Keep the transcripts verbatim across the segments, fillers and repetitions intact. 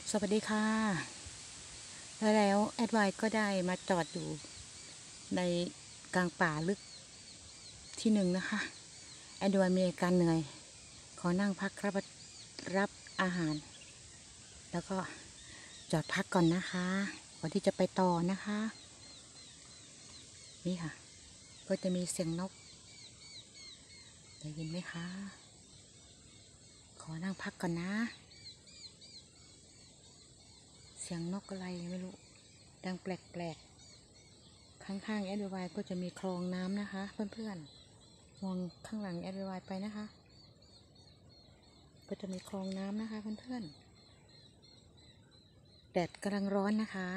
สวัสดีค่ะแล้วแล้วแอดไวก็ได้มาจอดอยู่ในกลางป่าลึกที่หนึ่งนะคะแอดไวมีอาการเหนื่อยขอนั่งพักรับรับอาหารแล้วก็จอดพักก่อนนะคะก่อนที่จะไปต่อนะคะนี่ค่ะก็จะมีเสียงนกได้ยินไหมคะขอนั่งพักก่อนนะเสียงนกอะไรไม่รู้ดังแปลกๆข้างๆแอดไวก็จะมีคลองน้ำนะคะเพื่อนๆมองข้างหลังแอดไวไปนะคะก็จะมีคลองน้ำนะคะเพื่อนๆแดดกำลังร้อนนะคะ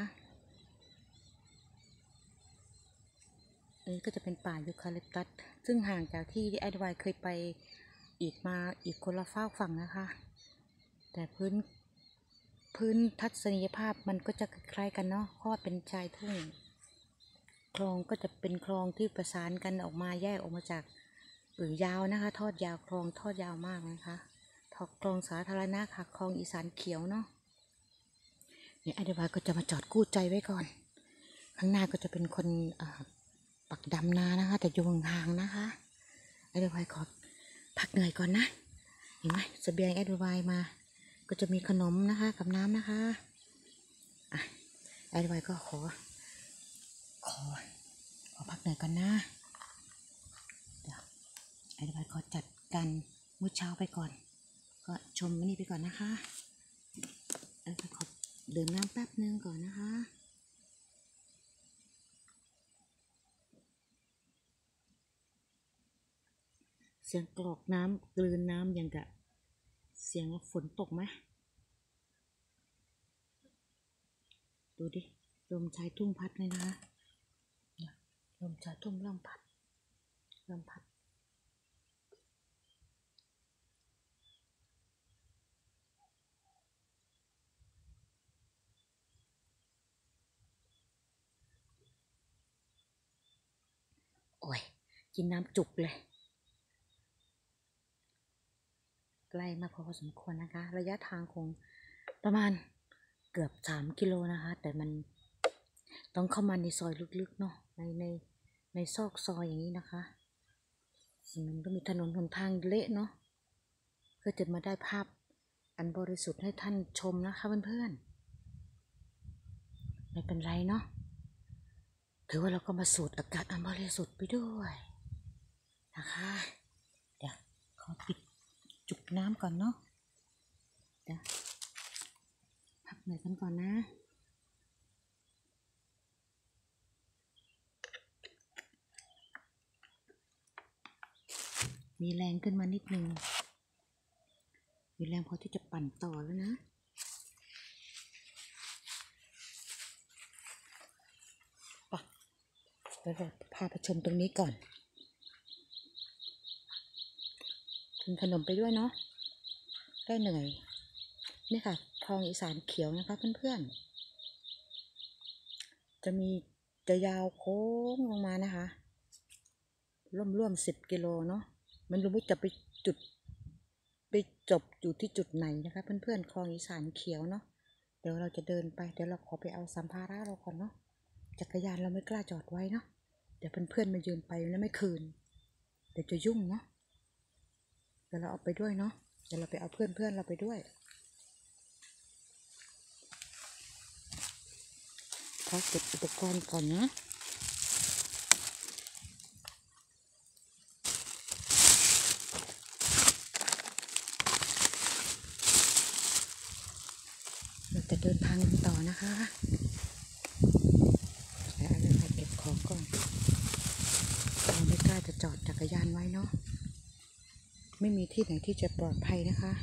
อันนี้ก็จะเป็นป่ายูคาลิปตัสซึ่งห่างจากที่แอดไวเคยไปอีกมาอีกคนละฝากฝั่งนะคะแต่พื้นพื้นทัศนียภาพมันก็จะคล้ายกันเนาะเพราะเป็นชายทุ่งคลองก็จะเป็นคลองที่ประสานกันออกมาแยกออกมาจากหรือยาวนะคะทอดยาวคลองทอดยาวมากนะคะทอดคลองสาธารณะค่ะคลองอีสานเขียวเนาะเนี่ยแอดไวก็จะมาจอดกู้ใจไว้ก่อนข้างหน้าก็จะเป็นคนปักดำนานะคะแต่อยู่ห่างๆนะคะแอดไวขอพักเหนื่อยก่อนนะเห็นไหมเสบียงแอดไวมาก็จะมีขนมนะคะกับน้ำนะคะอ่ะแอดไวก็ขอขอขอพักเหนื่อยก่อนนะเดี๋ยวแอดไวขอจัดการมื้อเช้าไปก่อนก็ชมนี่ไปก่อนนะคะแอดไวขอดื่มน้ำแป๊บนึงก่อนนะคะเสียงกรอกน้ำกลืนน้ำอย่างกับเสียงฝนตกไหมดูดิลมชายทุ่งพัดเลยนะคะลมชายทุ่งเริ่มพัดเริ่มพัดโอ้ยกินน้ำจุกเลยใกล้มากพอสมควรนะคะระยะทางคงประมาณเกือบสามกิโลนะคะแต่มันต้องเข้ามาในซอยลึกๆเนาะในในในซอกซอยอย่างนี้นะคะมันก็มีถนนหนทางเละเนาะเพื่อจะมาได้ภาพอันบริสุทธิ์ให้ท่านชมนะคะเพื่อนๆไม่เป็นไรเนาะถือว่าเราก็มาสูดอากาศอันบริสุทธิ์ไปด้วยนะคะเดี๋ยวขอปิดจุกน้ำก่อนเนาะเดี๋ยวพักหน่อยกันก่อนนะมีแรงขึ้นมานิดนึงมีแรงพอที่จะปั่นต่อแล้วนะปะเดี๋ยวเราพาไปชมตรงนี้ก่อนกินขนมไปด้วยเนาะได้เหนื่อยนี่ค่ะคลองอีสานเขียวนะคะเพื่อนๆจะมีจะยาวโค้งลงมานะคะร่วมร่วมสิบกิโลเนาะมันรู้ว่าจะไปจุดไปจบอยู่ที่จุดไหนนะคะเพื่อนๆคลองอีสานเขียวเนาะเดี๋ยวเราจะเดินไปเดี๋ยวเราขอไปเอาสัมภาระเราก่อนเนาะจักรยานเราไม่กล้าจอดไว้เนาะเดี๋ยวเพื่อนๆมายืนไปแล้วไม่คืนเดี๋ยวจะยุ่งเนาะเดี๋ยวเราเอาไปด้วยเนาะเดี๋ยวเราไปเอาเพื่อนๆเราไปด้วยขอเก็บอุปกรณ์ก่อนนะเราจะเดินทางกันต่อนะคะแต่อะไรไปเก็บของก่อนเราไม่กล้าจะจอดจักรยานไว้เนาะไม่มีที่ไหนที่จะปลอดภัยนะคะ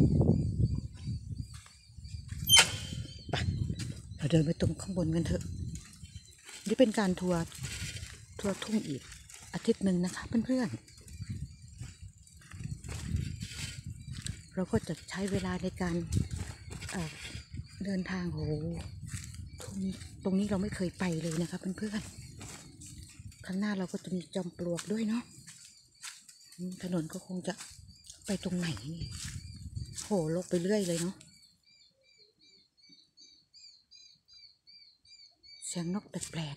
ไปเราเดินไปตรงข้างบนกันเถอะนี่เป็นการทัวร์ทัวร์ทุ่งอีกอาทิตย์หนึ่งนะคะเพื่อนๆเราก็จะใช้เวลาในการเเดินทางโหทุ่งตรงนี้เราไม่เคยไปเลยนะคะเพื่อนๆข้างหน้าเราก็จะมีจอมปลวกด้วยเนาะถนนก็คงจะไปตรงไหนนี่โหลกไปเรื่อยเลยเนาะสียงนกแปลก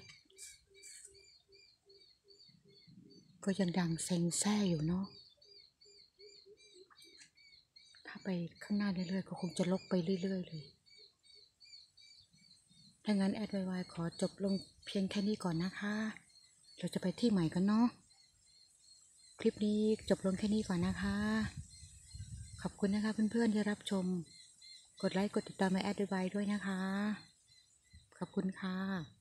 ๆก็ยังดังเซ็งแซ่อยู่เนาะถ้าไปข้างหน้าเรื่อยๆก็คงจะลกไปเรื่อยๆเลยถ้างั้นแอดวายขอจบลงเพียงแค่นี้ก่อนนะคะเราจะไปที่ใหม่กันเนาะคลิปนี้จบลงแค่นี้ก่อนนะคะขอบคุณนะคะเพื่อนๆที่รับชมกดไลค์กดติดตามแอดวายด้วยนะคะขอบคุณค่ะ